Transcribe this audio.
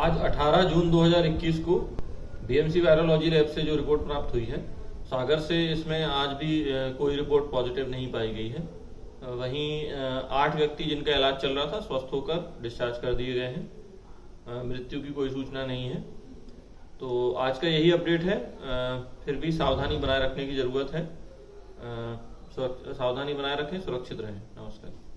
आज 18 जून 2021 को BMC virology lab से जो रिपोर्ट प्राप्त हुई है, सागर से, इसमें आज भी कोई रिपोर्ट पॉजिटिव नहीं पाई गई है। वहीं 8 व्यक्ति जिनका इलाज चल रहा था स्वस्थ होकर डिस्चार्ज कर दिए गए हैं। मृत्यु की कोई सूचना नहीं है। तो आज का यही अपडेट है। फिर भी सावधानी बनाए रखने की जरूरत है। सावधानी बनाए रखें, सुरक्षित रहें। नमस्कार।